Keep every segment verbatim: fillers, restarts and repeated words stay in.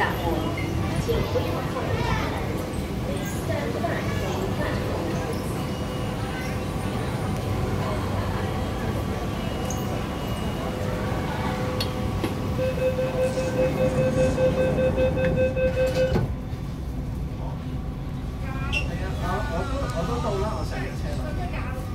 站哦，请不要靠近大门。Stand by for platform. 係啊，我我都我都到啦，我上緊車啦。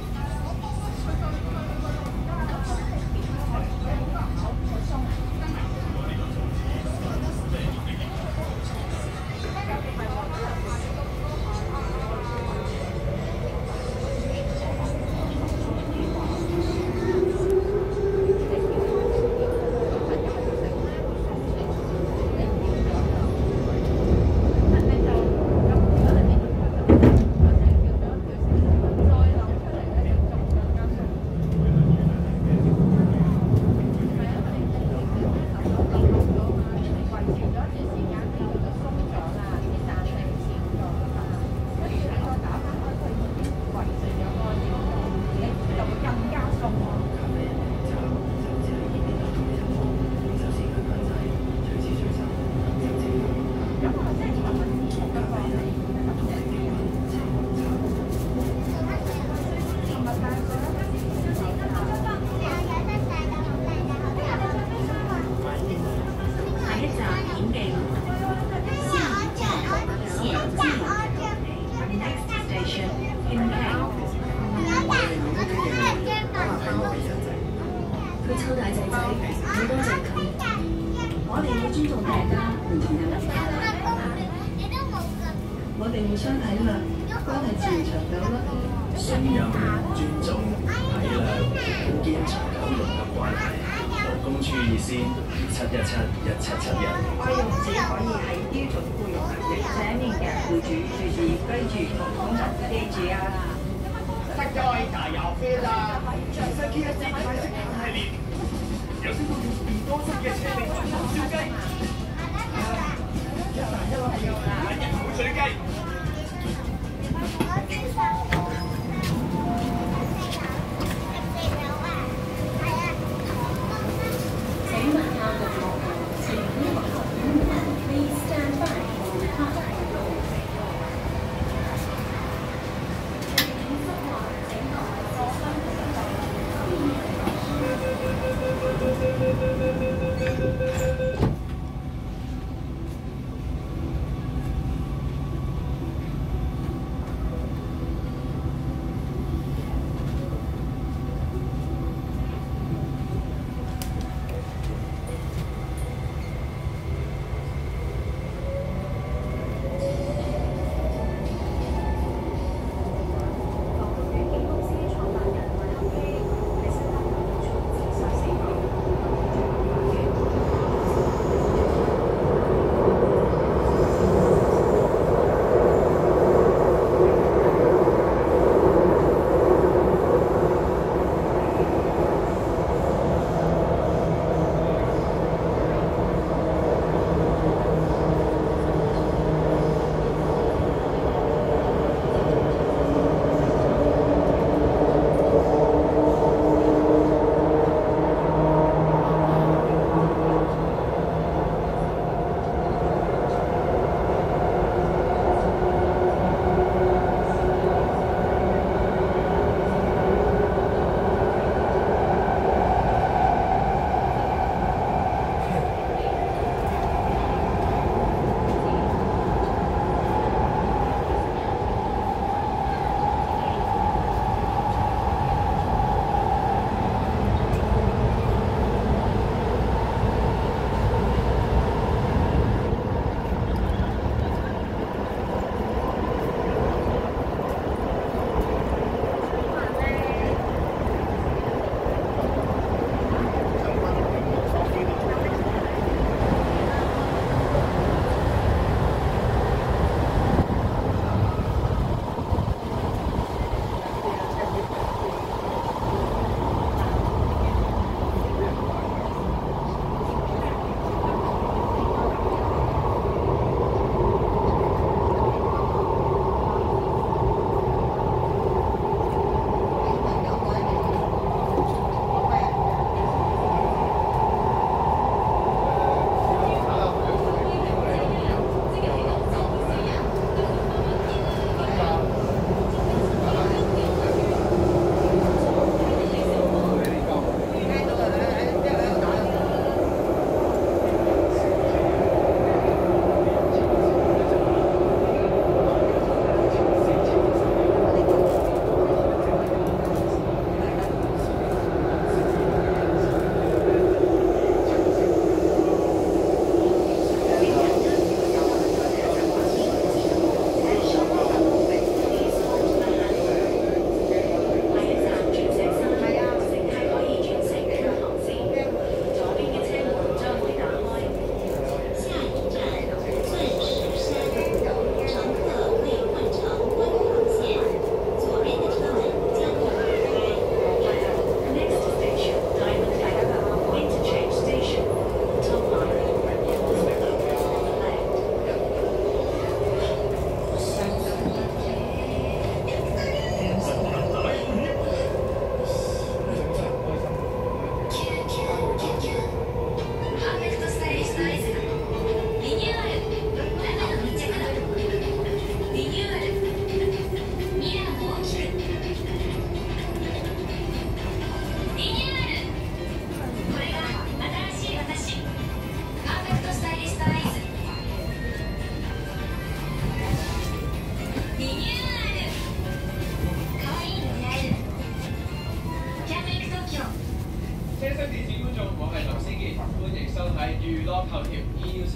佢抽大仔仔，好多謝佢。我哋要尊重大家唔同嘅諗法。我哋互相體諒，關係自然長久啦。 信任、尊重、體諒，建長久融洽關係。勞工處熱線七一七一七七一。 外傭只可以喺標準僱傭合約寫明嘅僱主注意居住同工作，記住啊！ 塞咗大油飛啦！全新 K S 泰式系列，有升到要變多汁嘅邪味紅燒雞，一大一粒係一口水雞。 請問下個服務，請一後五門 Please stand by for platform. 請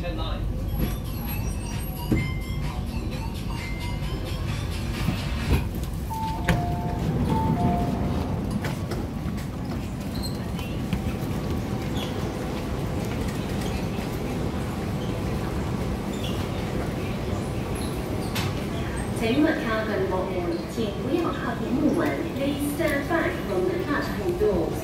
headline. 请勿靠近幕門，請不要靠近木門。Please stand back from the platform doors.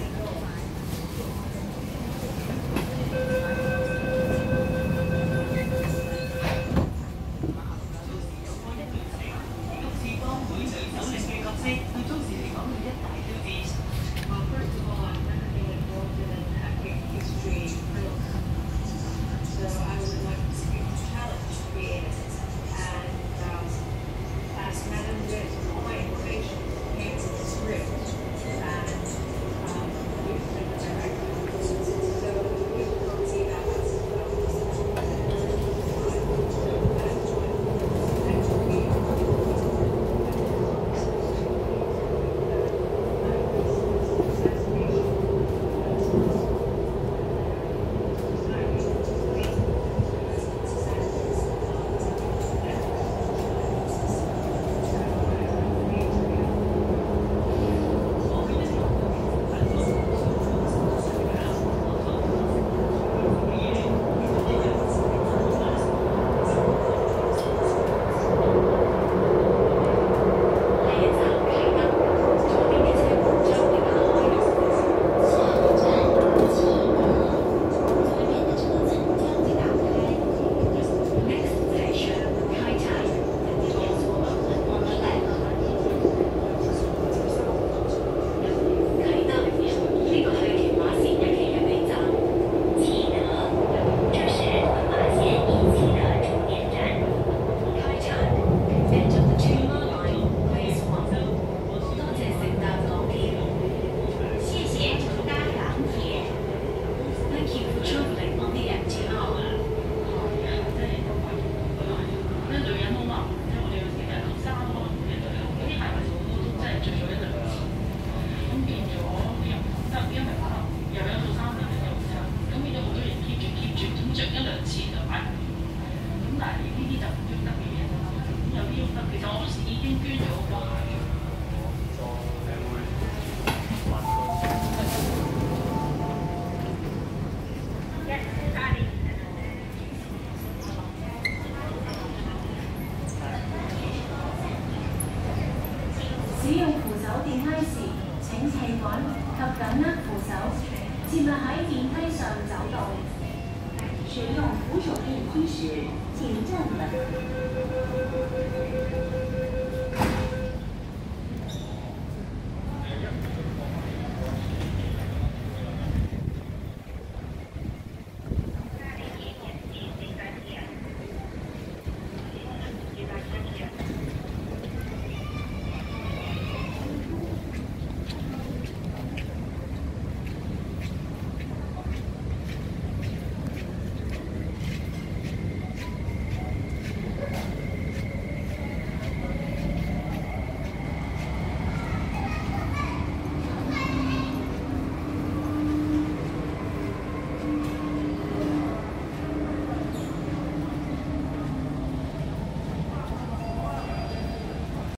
使用扶手電梯時，請氣穩及緊握扶手，切勿喺電梯上走動。 使用扶手電梯時，請站穩。